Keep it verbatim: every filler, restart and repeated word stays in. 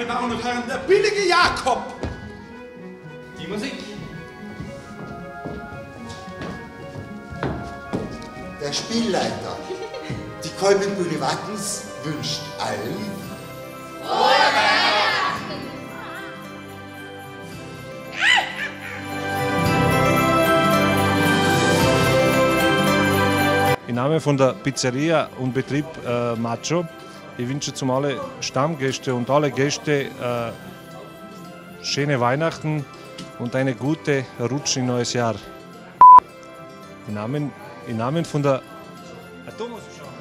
Damen und Herren, der billige Jakob. Die Musik. Der Spielleiter. Die Kolbenbühne Wattens wünscht allen Im Namen von der Pizzeria und Betrieb äh, Macho, ich wünsche zum alle Stammgäste und alle Gäste äh, schöne Weihnachten und eine gute Rutsch in neues Jahr. Im Namen, im Namen von der... Ah, du musst schauen.